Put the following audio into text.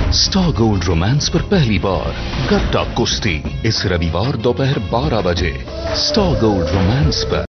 Star gold romance पर पहली बार गट्टा कुश्ती इस रविवार दोपहर 12 बजे स्टार गोल्ड रोमांस पर।